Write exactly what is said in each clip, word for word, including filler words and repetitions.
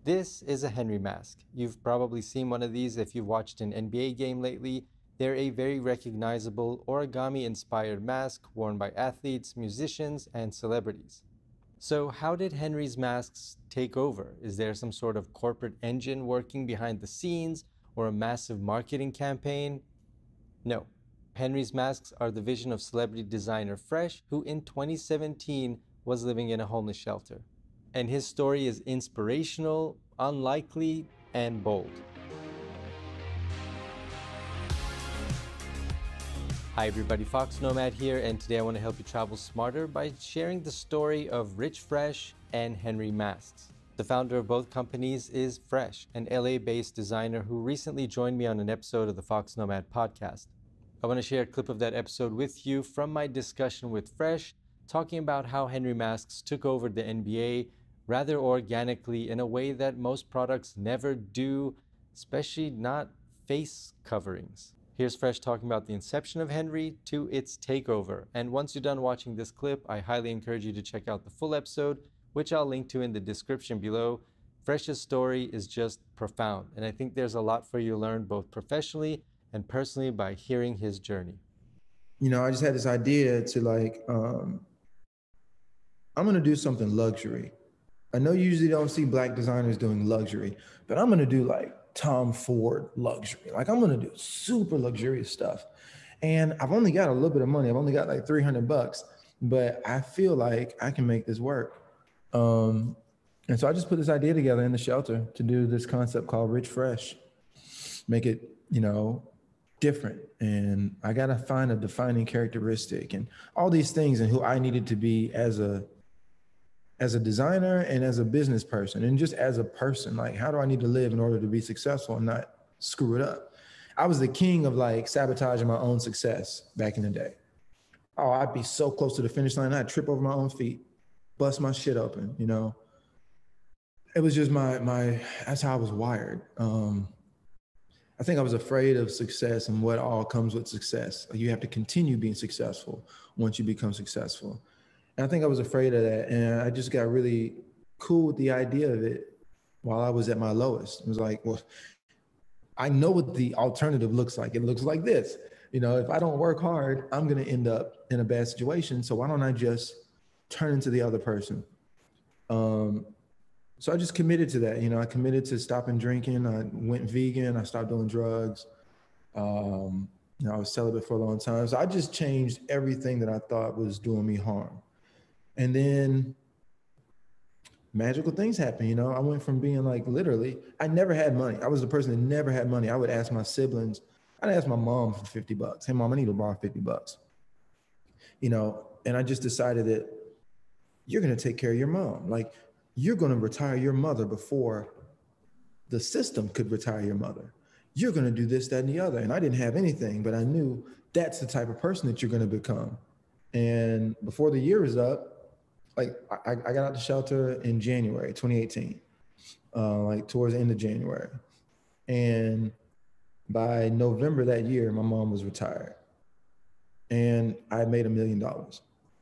This is a Henry mask. You've probably seen one of these if you've watched an N B A game lately. They're a very recognizable origami-inspired mask worn by athletes, musicians, and celebrities. So how did Henry's masks take over? Is there some sort of corporate engine working behind the scenes or a massive marketing campaign? No. Henry's masks are the vision of celebrity designer Fresh, who in twenty seventeen was living in a homeless shelter. And his story is inspirational, unlikely, and bold. Hi everybody, Fox Nomad here, and today I want to help you travel smarter by sharing the story of Rich Fresh and Henry Masks. The founder of both companies is Fresh, an L A-based designer who recently joined me on an episode of the Fox Nomad podcast. I want to share a clip of that episode with you from my discussion with Fresh, talking about how Henry Masks took over the N B A rather organically in a way that most products never do, especially not face coverings. Here's Fresh talking about the inception of Henry to its takeover. And once you're done watching this clip, I highly encourage you to check out the full episode, which I'll link to in the description below. Fresh's story is just profound, and I think there's a lot for you to learn both professionally and personally by hearing his journey. You know, I just had this idea to like, um, I'm gonna do something luxury. I know you usually don't see Black designers doing luxury, but I'm gonna do like Tom Ford luxury. Like I'm gonna do super luxurious stuff. And I've only got a little bit of money. I've only got like three hundred bucks, but I feel like I can make this work. Um, and so I just put this idea together in the shelter to do this concept called Rich Fresh, make it, you know, different. And I got to find a defining characteristic and all these things and who I needed to be as a, as a designer and as a business person and just as a person. Like, how do I need to live in order to be successful and not screw it up? I was the king of like sabotaging my own success back in the day. Oh, I'd be so close to the finish line. I'd trip over my own feet, bust my shit open, you know? It was just my, my, that's how I was wired. Um, I think I was afraid of success and what all comes with success. You have to continue being successful once you become successful. And I think I was afraid of that. And I just got really cool with the idea of it while I was at my lowest. It was like, well, I know what the alternative looks like. It looks like this. You know, if I don't work hard, I'm going to end up in a bad situation. So why don't I just turn into the other person? Um, so I just committed to that. You know, I committed to stopping drinking. I went vegan. I stopped doing drugs. Um, you know, I was celibate for a long time. So I just changed everything that I thought was doing me harm. And then magical things happen. You know, I went from being like, literally, I never had money. I was the person that never had money. I would ask my siblings, I'd ask my mom for fifty bucks. Hey mom, I need to borrow fifty bucks. You know, and I just decided that you're going to take care of your mom. Like you're going to retire your mother before the system could retire your mother. You're going to do this, that, and the other. And I didn't have anything, but I knew that's the type of person that you're going to become. And before the year is up, like I, I got out the shelter in January twenty eighteen, uh, like towards the end of January. And by November that year, my mom was retired. And I made a million dollars.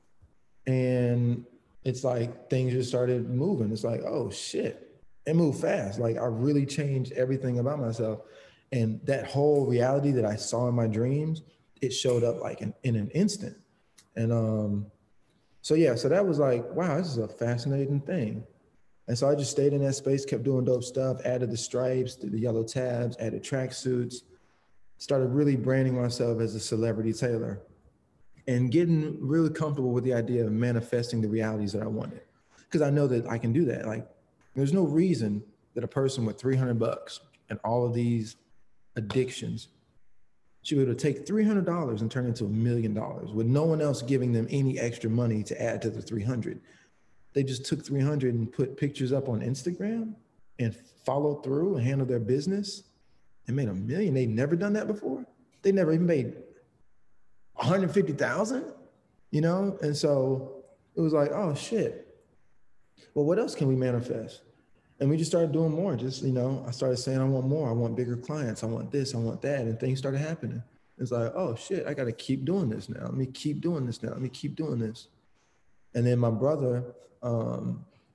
And it's like things just started moving. It's like, oh shit, it moved fast. Like I really changed everything about myself. And that whole reality that I saw in my dreams, it showed up like in, in an instant. And um, so yeah, so that was like, wow, this is a fascinating thing. And so I just stayed in that space, kept doing dope stuff, added the stripes, the yellow tabs, added tracksuits, started really branding myself as a celebrity tailor and getting really comfortable with the idea of manifesting the realities that I wanted. Because I know that I can do that. Like, there's no reason that a person with three hundred bucks and all of these addictions should be able to take three hundred dollars and turn it into a million dollars with no one else giving them any extra money to add to the three hundred. They just took three hundred and put pictures up on Instagram and followed through and handled their business and made a million. They'd never done that before. They never even made one hundred fifty thousand, you know? And so it was like, oh shit. Well, what else can we manifest? And we just started doing more. Just, you know, I started saying, I want more. I want bigger clients. I want this, I want that. And things started happening. It's like, oh shit, I got to keep doing this now. Let me keep doing this now. Let me keep doing this. And then my brother, um,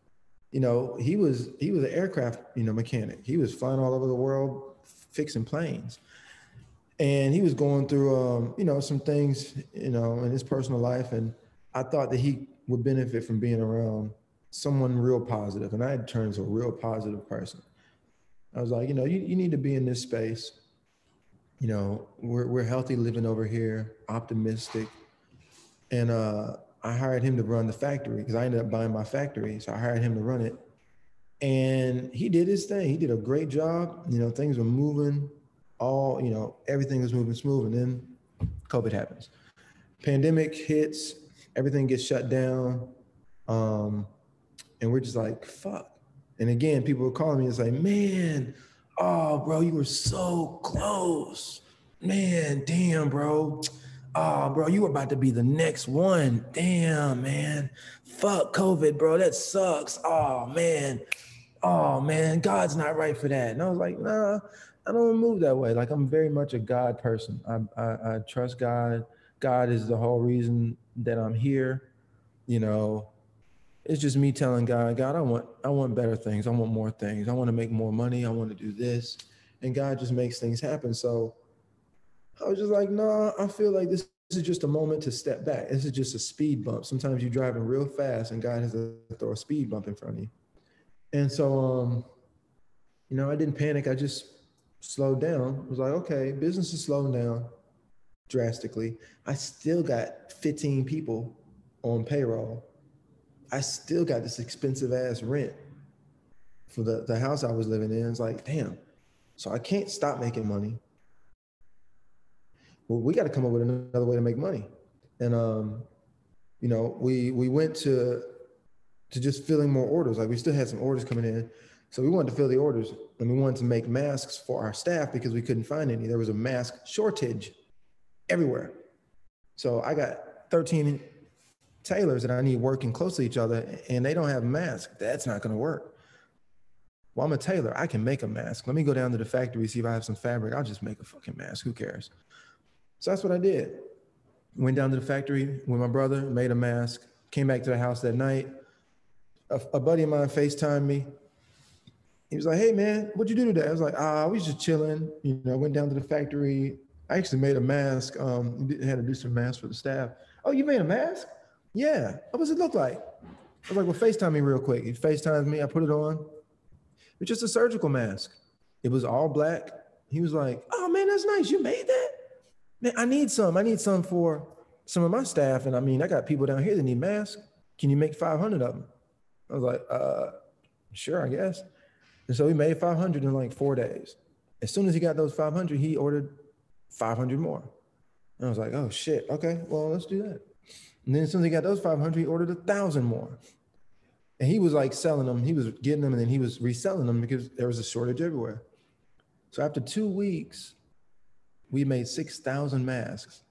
you know, he was he was an aircraft, you know, mechanic. He was flying all over the world fixing planes. And he was going through um, you know, some things, you know, in his personal life. And I thought that he would benefit from being around someone real positive. And I had turned into a real positive person. I was like, you know, you, you need to be in this space. You know, we're we're healthy living over here, optimistic. And uh I hired him to run the factory because I ended up buying my factory. So I hired him to run it. And he did his thing. He did a great job. You know, things were moving all, you know, everything was moving smooth. And then COVID happens. Pandemic hits, everything gets shut down. Um, and we're just like, fuck. And again, people were calling me and say, man, oh, bro, you were so close. Man, damn, bro. Oh, bro, you were about to be the next one. Damn, man. Fuck COVID, bro. That sucks. Oh, man. Oh, man, God's not right for that. And I was like, nah, I don't move that way. Like, I'm very much a God person. I, I, I trust God. God is the whole reason that I'm here. You know, it's just me telling God, God, I want, I want better things. I want more things. I want to make more money. I want to do this. And God just makes things happen. So I was just like, no, I feel like this, this is just a moment to step back. This is just a speed bump. Sometimes you're driving real fast and God has to throw a speed bump in front of you. And so, um, you know, I didn't panic. I just slowed down. I was like, okay, business is slowing down drastically. I still got fifteen people on payroll. I still got this expensive ass rent for the, the house I was living in. It's like, damn. So I can't stop making money. Well, we got to come up with another way to make money. And, um, you know, we, we went to, to just filling more orders. Like we still had some orders coming in. So we wanted to fill the orders and we wanted to make masks for our staff because we couldn't find any. There was a mask shortage everywhere. So I got thirteen tailors that I need working close to each other and they don't have masks. That's not going to work. Well, I'm a tailor. I can make a mask. Let me go down to the factory, see if I have some fabric. I'll just make a fucking mask. Who cares? So that's what I did. Went down to the factory with my brother, made a mask, came back to the house that night. A, a buddy of mine FaceTimed me. He was like, hey man, what'd you do today? I was like, ah, we was just chilling. You know, I went down to the factory. I actually made a mask. Um, had to do some masks for the staff. Oh, you made a mask? Yeah. What does it look like? I was like, well, FaceTime me real quick. He FaceTimes me. I put it on. It's just a surgical mask. It was all black. He was like, oh man, that's nice. You made that? Man, I need some. I need some for some of my staff. And I mean, I got people down here that need masks. Can you make five hundred of them? I was like, uh, sure, I guess. And so he made five hundred in like four days. As soon as he got those five hundred, he ordered five hundred more. And I was like, oh shit, okay, well, let's do that. And then as soon as he got those five hundred, he ordered a thousand more. And he was like selling them, he was getting them and then he was reselling them because there was a shortage everywhere. So after two weeks, we made six thousand masks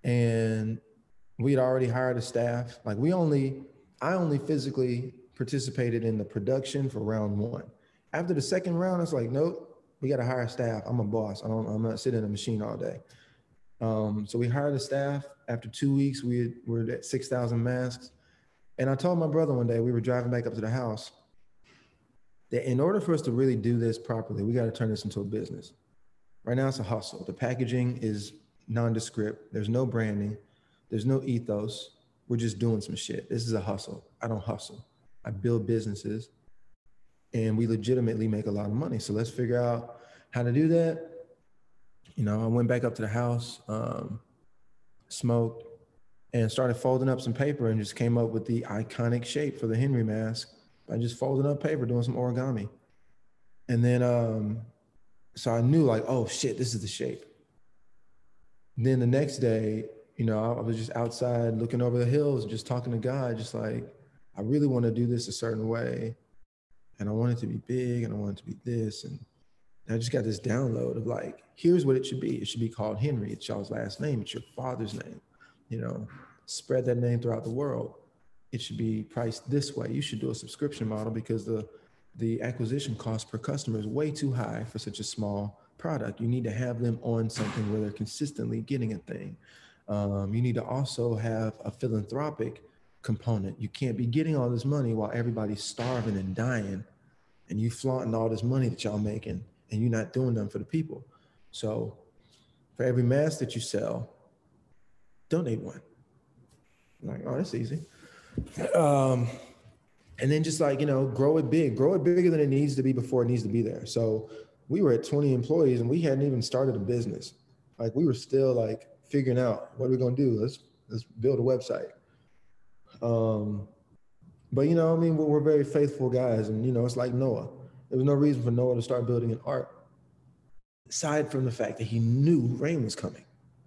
and we'd already hired a staff. Like we only, I only physically participated in the production for round one. After the second round, it's like, nope, we got to hire staff. I'm a boss. I don't, I'm not sitting in a machine all day. Um, so we hired a staff. After two weeks, we were at six thousand masks. And I told my brother one day, we were driving back up to the house, that in order for us to really do this properly, we got to turn this into a business. Right now, it's a hustle. The packaging is nondescript. There's no branding. There's no ethos. We're just doing some shit. This is a hustle. I don't hustle. I build businesses and we legitimately make a lot of money. So let's figure out how to do that. You know, I went back up to the house, um, smoked, and started folding up some paper and just came up with the iconic shape for the Henry mask by just folding up paper, doing some origami. And then, um, so I knew like, oh shit, this is the shape. Then the next day, you know, I was just outside looking over the hills, just talking to God, just like, I really want to do this a certain way. And I want it to be big and I want it to be this. And I just got this download of like, here's what it should be. It should be called Henry. It's y'all's last name. It's your father's name. You know, spread that name throughout the world. It should be priced this way. You should do a subscription model because the, the acquisition cost per customer is way too high for such a small product. You need to have them on something where they're consistently getting a thing. Um, you need to also have a philanthropic component. You can't be getting all this money while everybody's starving and dying, and you flaunting all this money that y'all making, and you're not doing nothing for the people. So for every mask that you sell, donate one. I'm like, oh, that's easy. Um, and then just like, you know, grow it big, grow it bigger than it needs to be before it needs to be there. So we were at twenty employees and we hadn't even started a business. Like we were still like figuring out what are we going to do? Let's, let's build a website. Um, but you know, I mean, we're, we're very faithful guys, and you know, it's like Noah. There was no reason for Noah to start building an ark, aside from the fact that he knew rain was coming.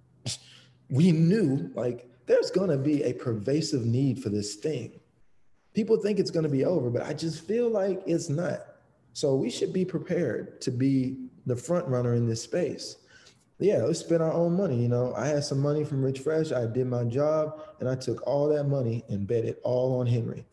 We knew like there's going to be a pervasive need for this thing. People think it's going to be over, but I just feel like it's not. So we should be prepared to be the front runner in this space. Yeah, let's spend our own money. You know, I had some money from Rich Fresh. I did my job, and I took all that money and bet it all on Henry.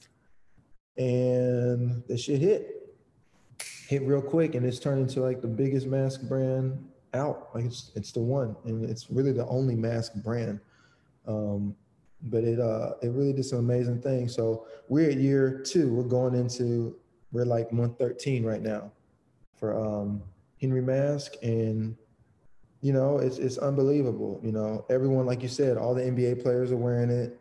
And the shit hit, hit real quick, and it's turned into like the biggest mask brand out. Like it's it's the one, and it's really the only mask brand. Um, but it uh it really did some amazing things. So we're at year two. We're going into we're like month thirteen right now for um, Henry Mask, and you know, it's it's unbelievable. You know, everyone, like you said, all the N B A players are wearing it.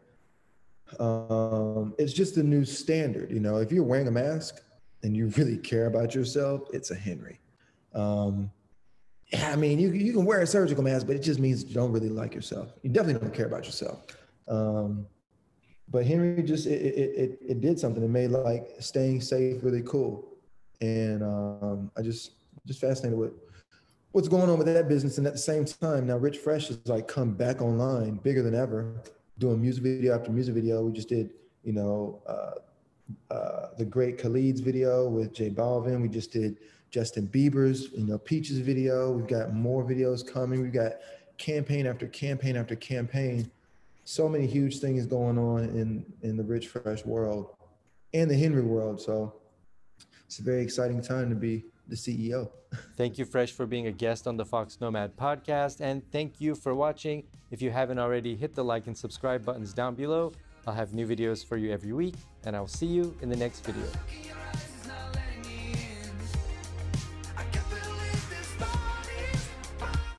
Um, it's just a new standard. You know, if you're wearing a mask and you really care about yourself, it's a Henry. Um, I mean, you you can wear a surgical mask, but it just means you don't really like yourself. You definitely don't care about yourself. Um, but Henry just it it it, it did something. It made like staying safe really cool, and um, I just just fascinated with what's going on with that business. And at the same time, now Rich Fresh has like come back online bigger than ever, doing music video after music video. We just did, you know, uh, uh, the great Khalid's video with J Balvin. We just did Justin Bieber's, you know, Peaches video. We've got more videos coming. We've got campaign after campaign after campaign. So many huge things going on in, in the Rich Fresh world and the Henry world. So it's a very exciting time to be the C E O. Thank you, Fresh, for being a guest on the Fox Nomad podcast. And thank you for watching. If you haven't already, hit the like and subscribe buttons down below. I'll have new videos for you every week, and I'll see you in the next video.